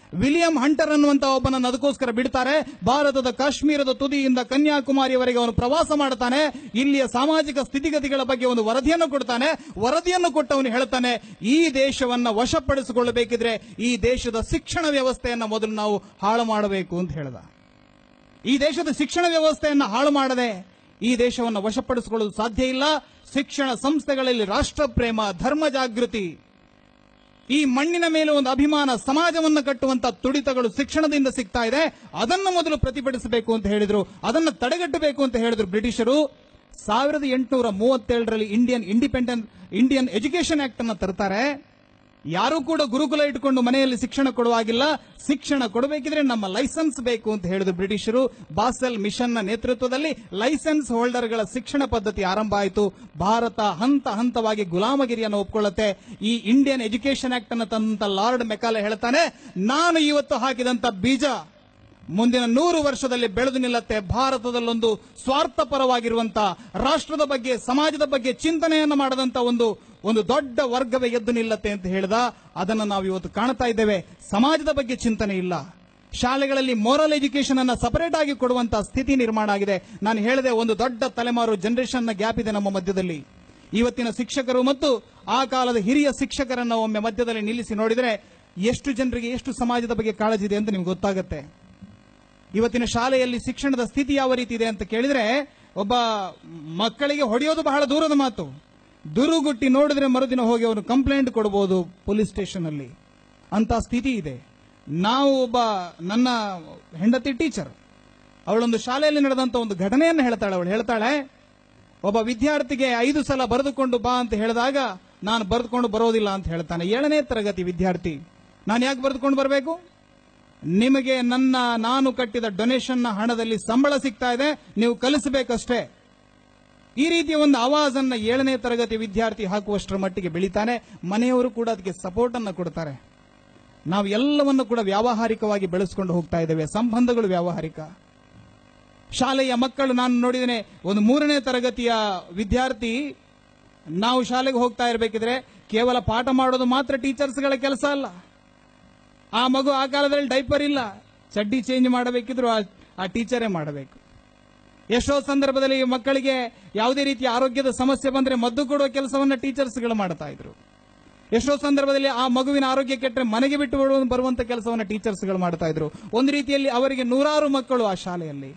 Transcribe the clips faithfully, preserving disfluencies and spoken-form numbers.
William hunter ಅನ್ನುವಂತ ಒಬ್ಬನನ್ನು ಅದಕ್ಕೋಸ್ಕರ ಬಿಡ್ತಾರೆ. ಭಾರತದ ಕಾಶ್ಮೀರದ ತುದಿಯಿಂದ ಕನ್ಯಾಕುಮಾರಿಯವರೆಗೆ ಅವನು ಪ್ರವಾಸ ಮಾಡುತ್ತಾನೆ. ಇಲ್ಲಿಯ ಸಾಮಾಜಿಕ ಸ್ಥಿತಿಗತಿಗಳ ಬಗ್ಗೆ ಒಂದು ವರದಿಯನ್ನು ಕೊಡ್ತಾನೆ. ವರದಿಯನ್ನು ಕೊಟ್ಟು ಅವನು ಹೇಳ್ತಾನೆ, ಈ ದೇಶವನ್ನ ವಶಪಡಿಸಿಕೊಳ್ಳಬೇಕಿದ್ರೆ ಈ ದೇಶದ ಶಿಕ್ಷಣ ವ್ಯವಸ್ಥೆಯನ್ನ ಮೊದಲು ನಾವು ಹಾಳು ಮಾಡಬೇಕು ಅಂತ ಹೇಳ್ದ. ಈ ದೇಶದ ಶಿಕ್ಷಣ ವ್ಯವಸ್ಥೆಯನ್ನ ಹಾಳು ಮಾಡದೆ ಈ ದೇಶವನ್ನು ವಶಪಡಿಸಿಕೊಳ್ಳಲು ಸಾಧ್ಯ ಇಲ್ಲ. ಶಿಕ್ಷಣ ಸಂಸ್ಥೆಗಳಲ್ಲಿ ರಾಷ್ಟ್ರ ಪ್ರೇಮ, ಧರ್ಮ ಜಾಗೃತಿ, ಈ ಮಣ್ಣಿನ ಮೇಲೆ ಒಂದು ಅಭಿಮಾನ, ಸಮಾಜವನ್ನು ಕಟ್ಟುವಂತ ತುಡಿತಗಳು ಶಿಕ್ಷಣದಿಂದ ಸಿಗ್ತಾ ಇದೆ. ಅದನ್ನು ಮೊದಲು ಪ್ರತಿಭಟಿಸಬೇಕು ಅಂತ ಹೇಳಿದ್ರು, ಅದನ್ನು ತಡೆಗಟ್ಟಬೇಕು ಅಂತ ಹೇಳಿದ್ರು ಬ್ರಿಟಿಷರು. ಸಾವಿರದ ಎಂಟುನೂರ ಮೂವತ್ತೇಳರಲ್ಲಿ Indian independent Indian education act ಅನ್ನು ತರ್ತಾರೆ. ಯಾರೂ ಕೂಡ ಗುರುಕುಲ ಇಟ್ಟುಕೊಂಡು ಮನೆಯಲ್ಲಿ ಶಿಕ್ಷಣ ಕೊಡುವಾಗಿಲ್ಲ, ಶಿಕ್ಷಣ ಕೊಡಬೇಕಿದ್ರೆ ನಮ್ಮ ಲೈಸೆನ್ಸ್ ಬೇಕು ಅಂತ ಹೇಳಿದ್ರು ಬ್ರಿಟಿಷರು. ಬಾಸೆಲ್ ಮಿಷನ್ ನ ನೇತೃತ್ವದಲ್ಲಿ ಲೈಸೆನ್ಸ್ ಹೋಲ್ಡರ್ಗಳ ಶಿಕ್ಷಣ ಪದ್ಧತಿ ಆರಂಭ ಆಯಿತು. ಭಾರತ ಹಂತ ಹಂತವಾಗಿ ಗುಲಾಮಗಿರಿಯನ್ನು ಒಪ್ಕೊಳ್ಳುತ್ತೆ. ಈ ಇಂಡಿಯನ್ ಎಜುಕೇಶನ್ ಆಕ್ಟ್ ಅನ್ನು ತಂದಂತ ಲಾರ್ಡ್ ಮೆಕಾಲೆ ಹೇಳ್ತಾನೆ, ನಾನು ಇವತ್ತು ಹಾಕಿದಂತ ಬೀಜ ಮುಂದಿನ ನೂರು ವರ್ಷದಲ್ಲಿ ಬೆಳೆದು ನಿಲ್ಲತ್ತೆ. ಭಾರತದಲ್ಲೊಂದು ಸ್ವಾರ್ಥಪರವಾಗಿರುವಂತ, ರಾಷ್ಟ್ರದ ಬಗ್ಗೆ, ಸಮಾಜದ ಬಗ್ಗೆ ಚಿಂತನೆಯನ್ನು ಮಾಡದಂತ ಒಂದು ಒಂದು ದೊಡ್ಡ ವರ್ಗವೇ ಎದ್ದು ನಿಲ್ಲತ್ತೆ ಅಂತ ಹೇಳಿದ. ಅದನ್ನು ನಾವು ಇವತ್ತು ಕಾಣ್ತಾ ಇದ್ದೇವೆ. ಸಮಾಜದ ಬಗ್ಗೆ ಚಿಂತನೆ ಇಲ್ಲ. ಶಾಲೆಗಳಲ್ಲಿ ಮೋರಲ್ ಎಜುಕೇಶನ್ ಅನ್ನ ಸಪರೇಟ್ ಆಗಿ ಕೊಡುವಂತಹ ಸ್ಥಿತಿ ನಿರ್ಮಾಣ ಆಗಿದೆ. ನಾನು ಹೇಳಿದೆ, ಒಂದು ದೊಡ್ಡ ತಲೆಮಾರು ಜನರೇಷನ್ ನ ಗ್ಯಾಪ್ ಇದೆ ನಮ್ಮ ಮಧ್ಯದಲ್ಲಿ. ಇವತ್ತಿನ ಶಿಕ್ಷಕರು ಮತ್ತು ಆ ಕಾಲದ ಹಿರಿಯ ಶಿಕ್ಷಕರನ್ನ ಒಮ್ಮೆ ಮಧ್ಯದಲ್ಲಿ ನಿಲ್ಲಿಸಿ ನೋಡಿದರೆ ಎಷ್ಟು ಜನರಿಗೆ ಎಷ್ಟು ಸಮಾಜದ ಬಗ್ಗೆ ಕಾಳಜಿ ಇದೆ ಅಂತ ನಿಮ್ಗೆ ಗೊತ್ತಾಗುತ್ತೆ. ಇವತ್ತಿನ ಶಾಲೆಯಲ್ಲಿ ಶಿಕ್ಷಣದ ಸ್ಥಿತಿ ಯಾವ ರೀತಿ ಇದೆ ಅಂತ ಕೇಳಿದ್ರೆ, ಒಬ್ಬ ಮಕ್ಕಳಿಗೆ ಹೊಡೆಯೋದು ಬಹಳ ದೂರದ ಮಾತು. ದುರುಗುಟ್ಟಿ ನೋಡಿದ್ರೆ ಮರುದಿನ ಹೋಗಿ ಅವನು ಕಂಪ್ಲೇಂಟ್ ಕೊಡಬಹುದು ಪೊಲೀಸ್ ಸ್ಟೇಷನ್ ಅಲ್ಲಿ, ಅಂತ ಸ್ಥಿತಿ ಇದೆ. ನಾವು ಒಬ್ಬ ನನ್ನ ಹೆಂಡತಿ ಟೀಚರ್, ಅವಳೊಂದು ಶಾಲೆಯಲ್ಲಿ ನಡೆದಂತ ಒಂದು ಘಟನೆಯನ್ನು ಹೇಳ್ತಾಳೆ. ಅವಳು ಹೇಳ್ತಾಳೆ, ಒಬ್ಬ ವಿದ್ಯಾರ್ಥಿಗೆ ಐದು ಸಲ ಬರೆದುಕೊಂಡು ಬಾ ಅಂತ ಹೇಳಿದಾಗ ನಾನು ಬರೆದುಕೊಂಡು ಬರೋದಿಲ್ಲ ಅಂತ ಹೇಳ್ತಾನೆ. ಏಳನೇ ತರಗತಿ ವಿದ್ಯಾರ್ಥಿ. ನಾನು ಯಾಕೆ ಬರೆದುಕೊಂಡು ಬರಬೇಕು? ನಿಮಗೆ ನನ್ನ ನಾನು ಕಟ್ಟಿದ ಡೊನೇಷನ್ ನ ಹಣದಲ್ಲಿ ಸಂಬಳ ಸಿಗ್ತಾ ಇದೆ, ನೀವು ಕಲಿಸಬೇಕಷ್ಟೇ. ಈ ರೀತಿಯ ಒಂದು ಆವಾಜನ್ನ ಏಳನೇ ತರಗತಿ ವಿದ್ಯಾರ್ಥಿ ಹಾಕುವಷ್ಟರ ಮಟ್ಟಿಗೆ ಬೆಳೀತಾನೆ. ಮನೆಯವರು ಕೂಡ ಅದಕ್ಕೆ ಸಪೋರ್ಟ್ ಅನ್ನು ಕೊಡ್ತಾರೆ. ನಾವು ಎಲ್ಲವನ್ನು ಕೂಡ ವ್ಯಾವಹಾರಿಕವಾಗಿ ಬೆಳೆಸ್ಕೊಂಡು ಹೋಗ್ತಾ ಇದ್ದೇವೆ. ಸಂಬಂಧಗಳು ವ್ಯಾವಹಾರಿಕ. ಶಾಲೆಯ ಮಕ್ಕಳು, ನಾನು ನೋಡಿದ್ದೇನೆ, ಒಂದು ಮೂರನೇ ತರಗತಿಯ ವಿದ್ಯಾರ್ಥಿ, ನಾವು ಶಾಲೆಗೆ ಹೋಗ್ತಾ ಇರಬೇಕಿದ್ರೆ ಕೇವಲ ಪಾಠ ಮಾಡೋದು ಮಾತ್ರ ಟೀಚರ್ಸ್ಗಳ ಕೆಲಸ ಅಲ್ಲ. ಆ ಮಗು ಆ ಕಾಲದಲ್ಲಿ ಡೈಪರ್ ಇಲ್ಲ, ಚಡ್ಡಿ ಚೇಂಜ್ ಮಾಡಬೇಕಿದ್ರು ಆ ಟೀಚರೇ ಮಾಡಬೇಕು. ಎಷ್ಟೋ ಸಂದರ್ಭದಲ್ಲಿ ಮಕ್ಕಳಿಗೆ ಯಾವುದೇ ರೀತಿಯ ಆರೋಗ್ಯದ ಸಮಸ್ಯೆ ಬಂದ್ರೆ ಮದ್ದು ಕೊಡುವ ಕೆಲಸವನ್ನ ಟೀಚರ್ಸ್ಗಳು ಮಾಡ್ತಾ ಇದ್ರು. ಎಷ್ಟೋ ಸಂದರ್ಭದಲ್ಲಿ ಆ ಮಗುವಿನ ಆರೋಗ್ಯ ಕೆಟ್ಟರೆ ಮನೆಗೆ ಬಿಟ್ಟು ಬರುವಂತ ಕೆಲಸವನ್ನ ಟೀಚರ್ಸ್ಗಳು ಮಾಡ್ತಾ ಇದ್ರು. ಒಂದು ರೀತಿಯಲ್ಲಿ ಅವರಿಗೆ ನೂರಾರು ಮಕ್ಕಳು ಆ ಶಾಲೆಯಲ್ಲಿ.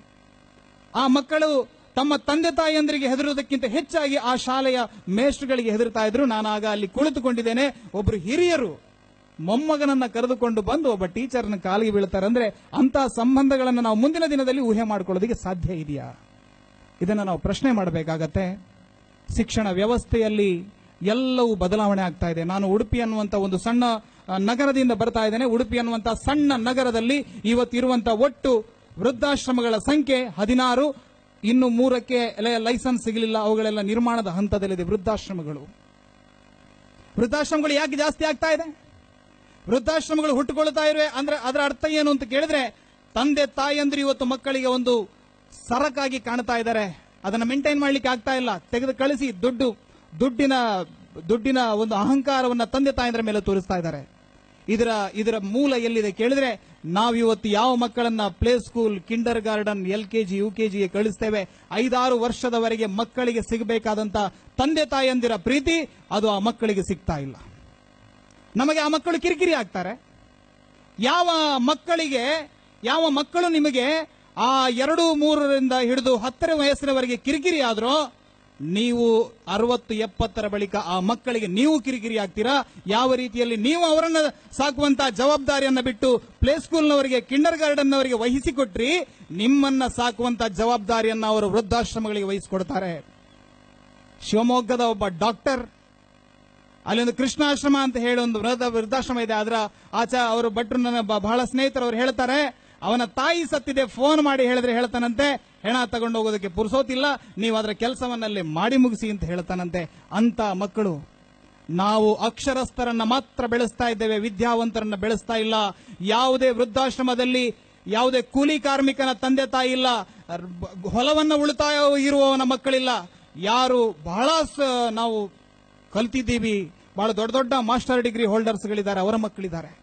ಆ ಮಕ್ಕಳು ತಮ್ಮ ತಂದೆ ತಾಯಿಯಂದರಿಗೆ ಹೆದರುವುದಕ್ಕಿಂತ ಹೆಚ್ಚಾಗಿ ಆ ಶಾಲೆಯ ಮೇಷ್ಟ್ರುಗಳಿಗೆ ಹೆದರ್ತಾ ಇದ್ರು. ನಾನಾಗ ಅಲ್ಲಿ ಕುಳಿತುಕೊಂಡಿದ್ದೇನೆ. ಒಬ್ರು ಹಿರಿಯರು ಮೊಮ್ಮಗನನ್ನ ಕರೆದುಕೊಂಡು ಬಂದು ಒಬ್ಬ ಟೀಚರ್ನ ಕಾಲಿಗೆ ಬೀಳ್ತಾರೆ ಅಂದ್ರೆ ಅಂತಹ ಸಂಬಂಧಗಳನ್ನು ನಾವು ಮುಂದಿನ ದಿನದಲ್ಲಿ ಊಹೆ ಮಾಡಿಕೊಳ್ಳೋದಕ್ಕೆ ಸಾಧ್ಯ ಇದೆಯಾ? ಇದನ್ನ ನಾವು ಪ್ರಶ್ನೆ ಮಾಡಬೇಕಾಗತ್ತೆ. ಶಿಕ್ಷಣ ವ್ಯವಸ್ಥೆಯಲ್ಲಿ ಎಲ್ಲವೂ ಬದಲಾವಣೆ ಆಗ್ತಾ ಇದೆ. ನಾನು ಉಡುಪಿ ಅನ್ನುವಂತ ಒಂದು ಸಣ್ಣ ನಗರದಿಂದ ಬರ್ತಾ ಇದ್ದೇನೆ. ಉಡುಪಿ ಅನ್ನುವಂತ ಸಣ್ಣ ನಗರದಲ್ಲಿ ಇವತ್ತಿರುವಂತಹ ಒಟ್ಟು ವೃದ್ಧಾಶ್ರಮಗಳ ಸಂಖ್ಯೆ ಹದಿನಾರು. ಇನ್ನು ಮೂರಕ್ಕೆ ಲೈಸೆನ್ಸ್ ಸಿಗಲಿಲ್ಲ, ಅವುಗಳೆಲ್ಲ ನಿರ್ಮಾಣದ ಹಂತದಲ್ಲಿದೆ. ವೃದ್ಧಾಶ್ರಮಗಳು ವೃದ್ಧಾಶ್ರಮಗಳು ಯಾಕೆ ಜಾಸ್ತಿ ಆಗ್ತಾ ಇದೆ? ವೃದ್ಧಾಶ್ರಮಗಳು ಹುಟ್ಟುಕೊಳ್ತಾ ಇವೆ ಅಂದ್ರೆ ಅದರ ಅರ್ಥ ಏನು ಅಂತ ಕೇಳಿದ್ರೆ, ತಂದೆ ತಾಯಿಯಂದ್ರೆ ಇವತ್ತು ಮಕ್ಕಳಿಗೆ ಒಂದು ಸರಕಾಗಿ ಕಾಣ್ತಾ ಇದ್ದಾರೆ. ಅದನ್ನ ಮೇಂಟೈನ್ ಮಾಡ್ಲಿಕ್ಕೆ ಆಗ್ತಾ ಇಲ್ಲ. ತೆಗೆದು ಕಳಿಸಿ ದುಡ್ಡು ದುಡ್ಡಿನ ದುಡ್ಡಿನ ಒಂದು ಅಹಂಕಾರವನ್ನ ತಂದೆ ತಾಯಂದ್ರ ಮೇಲೆ ತೋರಿಸ್ತಾ ಇದ್ದಾರೆ. ಇದರ ಇದರ ಮೂಲ ಎಲ್ಲಿದೆ ಕೇಳಿದ್ರೆ, ನಾವಿವತ್ತು ಯಾವ ಮಕ್ಕಳನ್ನ play school, kindergarten, L KG, U ಕೆಜಿಗೆ ಕಳಿಸ್ತೇವೆ, ಐದಾರು ವರ್ಷದವರೆಗೆ ಮಕ್ಕಳಿಗೆ ಸಿಗಬೇಕಾದಂತ ತಂದೆ ತಾಯಂದಿರ ಪ್ರೀತಿ ಅದು ಆ ಮಕ್ಕಳಿಗೆ ಸಿಗ್ತಾ ಇಲ್ಲ. ನಮಗೆ ಆ ಮಕ್ಕಳು ಕಿರಿಕಿರಿ ಆಗ್ತಾರೆ. ಯಾವ ಮಕ್ಕಳಿಗೆ ಯಾವ ಮಕ್ಕಳು ನಿಮಗೆ ಆ ಎರಡು ಮೂರರಿಂದ ಹಿಡಿದು ಹತ್ತರ ವಯಸ್ಸಿನವರೆಗೆ ಕಿರಿಕಿರಿ ಆದ್ರೂ ನೀವು ಅರವತ್ತು ಎಪ್ಪತ್ತರ ಬಳಿಕ ಆ ಮಕ್ಕಳಿಗೆ ನೀವು ಕಿರಿಕಿರಿ ಆಗ್ತೀರಾ? ಯಾವ ರೀತಿಯಲ್ಲಿ ನೀವು ಅವರನ್ನ ಸಾಕುವಂತಹ ಜವಾಬ್ದಾರಿಯನ್ನ ಬಿಟ್ಟು ಪ್ಲೇ ಸ್ಕೂಲ್ನವರಿಗೆ, ಕಿಂಡರ್ ಗಾರ್ಡನ್ನವರಿಗೆ ವಹಿಸಿಕೊಟ್ರಿ, ನಿಮ್ಮನ್ನ ಸಾಕುವಂತಹ ಜವಾಬ್ದಾರಿಯನ್ನ ಅವರು ವೃದ್ಧಾಶ್ರಮಗಳಿಗೆ ವಹಿಸಿಕೊಡ್ತಾರೆ. ಶಿವಮೊಗ್ಗದ ಒಬ್ಬ ಡಾಕ್ಟರ್, ಅಲ್ಲಿ ಒಂದು ಕೃಷ್ಣಾಶ್ರಮ ಅಂತ ಹೇಳಿ ಒಂದು ವೃದ್ಧಾಶ್ರಮ ಇದೆ. ಅದರ ಆಚೆ ಅವರು ಭಟ್ರು, ನನ್ನ ಬಹಳ ಸ್ನೇಹಿತರು, ಅವರು ಹೇಳ್ತಾರೆ, ಅವನ ತಾಯಿ ಸತ್ತಿದೆ, ಫೋನ್ ಮಾಡಿ ಹೇಳಿದ್ರೆ ಹೇಳ್ತಾನಂತೆ, ಹೆಣ ತಗೊಂಡು ಹೋಗೋದಕ್ಕೆ ಪುರುಸೋತಿಲ್ಲ, ನೀವು ಅದರ ಕೆಲಸವನ್ನಲ್ಲಿ ಮಾಡಿ ಮುಗಿಸಿ ಅಂತ ಹೇಳ್ತಾನಂತೆ. ಅಂತ ಮಕ್ಕಳು. ನಾವು ಅಕ್ಷರಸ್ಥರನ್ನ ಮಾತ್ರ ಬೆಳೆಸ್ತಾ ಇದ್ದೇವೆ, ವಿದ್ಯಾವಂತರನ್ನ ಬೆಳೆಸ್ತಾ ಇಲ್ಲ. ಯಾವುದೇ ವೃದ್ಧಾಶ್ರಮದಲ್ಲಿ ಯಾವುದೇ ಕೂಲಿ ಕಾರ್ಮಿಕನ ತಂದೆ ತಾಯಿ ಇಲ್ಲ, ಹೊಲವನ್ನ ಉಳಿತಾಯ ಇರುವವನ ಮಕ್ಕಳಿಲ್ಲ. ಯಾರು ಬಹಳ ನಾವು ಕಲ್ತಿದ್ದೀವಿ, ಬಹಳ ದೊಡ್ಡ ದೊಡ್ಡ ಮಾಸ್ಟರ್ ಡಿಗ್ರಿ ಹೋಲ್ಡರ್ಸ್ಗಳಿದ್ದಾರೆ, ಅವರ ಮಕ್ಕಳಿದ್ದಾರೆ.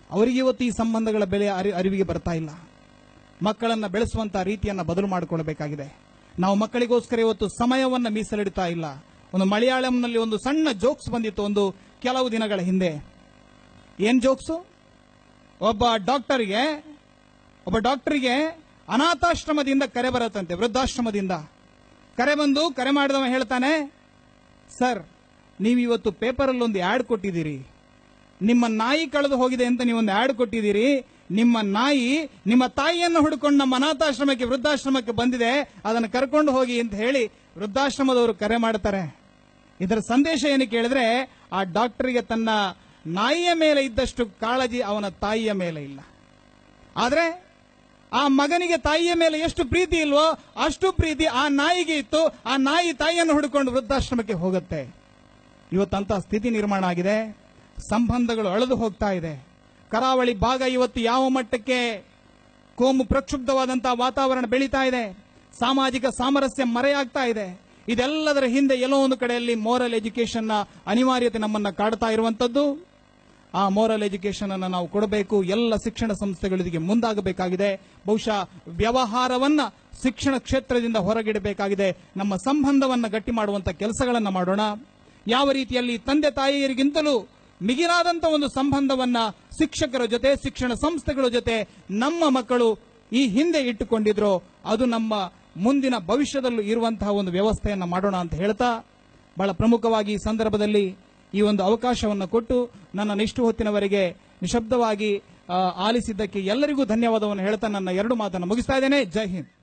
ಅವರಿಗೆ ಇವತ್ತು ಈ ಸಂಬಂಧಗಳ ಬೆಲೆ ಅರಿ ಅರಿವಿಗೆ ಬರ್ತಾ ಇಲ್ಲ. ಮಕ್ಕಳನ್ನ ಬೆಳೆಸುವಂತ ರೀತಿಯನ್ನ ಬದಲು ಮಾಡಿಕೊಳ್ಳಬೇಕಾಗಿದೆ. ನಾವು ಮಕ್ಕಳಿಗೋಸ್ಕರ ಇವತ್ತು ಸಮಯವನ್ನ ಮೀಸಲಿಡ್ತಾ ಇಲ್ಲ. ಒಂದು ಮಲಯಾಳಂನಲ್ಲಿ ಒಂದು ಸಣ್ಣ ಜೋಕ್ಸ್ ಬಂದಿತ್ತು ಒಂದು ಕೆಲವು ದಿನಗಳ ಹಿಂದೆ. ಏನ್ ಜೋಕ್ಸು? ಒಬ್ಬ ಡಾಕ್ಟರ್ಗೆ ಒಬ್ಬ ಡಾಕ್ಟರ್ಗೆ ಅನಾಥಾಶ್ರಮದಿಂದ ಕರೆ ಬರತ್ತಂತೆ, ವೃದ್ಧಾಶ್ರಮದಿಂದ ಕರೆ ಬಂದು ಕರೆ ಮಾಡಿದವ ಹೇಳ್ತಾನೆ, ಸರ್ ನೀವು ಇವತ್ತು ಪೇಪರಲ್ಲಿ ಒಂದು ಆಡ್ ಕೊಟ್ಟಿದ್ದೀರಿ, ನಿಮ್ಮ ನಾಯಿ ಕಳೆದು ಹೋಗಿದೆ ಅಂತ ನೀವೊಂದು ಆಡ್ ಕೊಟ್ಟಿದ್ದೀರಿ. ನಿಮ್ಮ ನಾಯಿ ನಿಮ್ಮ ತಾಯಿಯನ್ನು ಹುಡುಕೊಂಡು ನಮ್ಮ ಅನಾಥಾಶ್ರಮಕ್ಕೆ ವೃದ್ಧಾಶ್ರಮಕ್ಕೆ ಬಂದಿದೆ, ಅದನ್ನು ಕರ್ಕೊಂಡು ಹೋಗಿ ಅಂತ ಹೇಳಿ ವೃದ್ಧಾಶ್ರಮದವರು ಕರೆ ಮಾಡ್ತಾರೆ. ಇದರ ಸಂದೇಶ ಏನು ಕೇಳಿದ್ರೆ, ಆ ಡಾಕ್ಟರ್ಗೆ ತನ್ನ ನಾಯಿಯ ಮೇಲೆ ಇದ್ದಷ್ಟು ಕಾಳಜಿ ಅವನ ತಾಯಿಯ ಮೇಲೆ ಇಲ್ಲ. ಆದ್ರೆ ಆ ಮಗನಿಗೆ ತಾಯಿಯ ಮೇಲೆ ಎಷ್ಟು ಪ್ರೀತಿ ಇಲ್ವೋ ಅಷ್ಟು ಪ್ರೀತಿ ಆ ನಾಯಿಗೆ ಇತ್ತು. ಆ ನಾಯಿ ತಾಯಿಯನ್ನು ಹುಡುಕೊಂಡು ವೃದ್ಧಾಶ್ರಮಕ್ಕೆ ಹೋಗುತ್ತೆ. ಇವತ್ತಂತ ಸ್ಥಿತಿ ನಿರ್ಮಾಣ ಆಗಿದೆ. ಸಂಬಂಧಗಳು ಅಳೆದು ಹೋಗ್ತಾ ಇದೆ. ಕರಾವಳಿ ಭಾಗ ಇವತ್ತು ಯಾವ ಮಟ್ಟಕ್ಕೆ ಕೋಮು ಪ್ರಕ್ಷುಬ್ಧವಾದಂತಹ ವಾತಾವರಣ ಬೆಳೀತಾ ಇದೆ, ಸಾಮಾಜಿಕ ಸಾಮರಸ್ಯ ಮರೆಯಾಗ್ತಾ ಇದೆ. ಇದೆಲ್ಲದರ ಹಿಂದೆ ಎಲ್ಲೋ ಒಂದು ಕಡೆಯಲ್ಲಿ ಮೋರಲ್ ಎಜುಕೇಶನ್ ನ ಅನಿವಾರ್ಯತೆ ನಮ್ಮನ್ನ ಕಾಡ್ತಾ ಇರುವಂತದ್ದು. ಆ ಮೋರಲ್ ಎಜುಕೇಶನ್ ಅನ್ನು ನಾವು ಕೊಡಬೇಕು. ಎಲ್ಲ ಶಿಕ್ಷಣ ಸಂಸ್ಥೆಗಳಿಗೆ ಮುಂದಾಗಬೇಕಾಗಿದೆ. ಬಹುಶಃ ವ್ಯವಹಾರವನ್ನ ಶಿಕ್ಷಣ ಕ್ಷೇತ್ರದಿಂದ ಹೊರಗಿಡಬೇಕಾಗಿದೆ. ನಮ್ಮ ಸಂಬಂಧವನ್ನ ಗಟ್ಟಿ ಮಾಡುವಂತ ಕೆಲಸಗಳನ್ನ ಮಾಡೋಣ. ಯಾವ ರೀತಿಯಲ್ಲಿ ತಂದೆ ತಾಯಿಯರಿಗಿಂತಲೂ ಮಿಗಿಲಾದಂತ ಒಂದು ಸಂಬಂಧವನ್ನ ಶಿಕ್ಷಕರ ಜೊತೆ, ಶಿಕ್ಷಣ ಸಂಸ್ಥೆಗಳ ಜೊತೆ ನಮ್ಮ ಮಕ್ಕಳು ಈ ಹಿಂದೆ ಇಟ್ಟುಕೊಂಡಿದ್ರು, ಅದು ನಮ್ಮ ಮುಂದಿನ ಭವಿಷ್ಯದಲ್ಲೂ ಇರುವಂತಹ ಒಂದು ವ್ಯವಸ್ಥೆಯನ್ನ ಮಾಡೋಣ ಅಂತ ಹೇಳ್ತಾ, ಬಹಳ ಪ್ರಮುಖವಾಗಿ ಈ ಸಂದರ್ಭದಲ್ಲಿ ಈ ಒಂದು ಅವಕಾಶವನ್ನು ಕೊಟ್ಟು ನನ್ನ ನಿಷ್ಠು ಹೊತ್ತಿನವರೆಗೆ ನಿಶಬ್ದವಾಗಿ ಆಲಿಸಿದ್ದಕ್ಕೆ ಎಲ್ಲರಿಗೂ ಧನ್ಯವಾದವನ್ನು ಹೇಳ್ತಾ ನನ್ನ ಎರಡು ಮಾತನ್ನು ಮುಗಿಸ್ತಾ ಇದ್ದೇನೆ. ಜೈ ಹಿಂದ್.